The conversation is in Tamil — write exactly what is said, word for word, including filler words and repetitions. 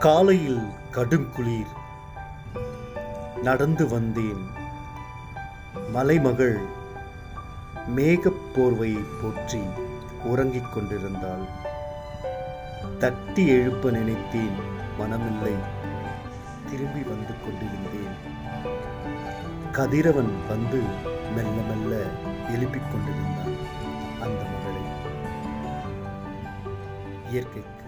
காலையில் கடுங்குளிர். நடந்து வந்தேன். மலைமகள் மேகப் போர்வையை போற்றி உறங்கிக் கொண்டிருந்தாள். தட்டி எழுப்ப நினைத்தேன், மனமில்லை. திரும்பி வந்து கொண்டிருந்தேன். கதிரவன் வந்து மெல்ல மெல்ல எழுப்பிக் கொண்டிருந்தான் அந்த மகளை. இயற்கைக்கு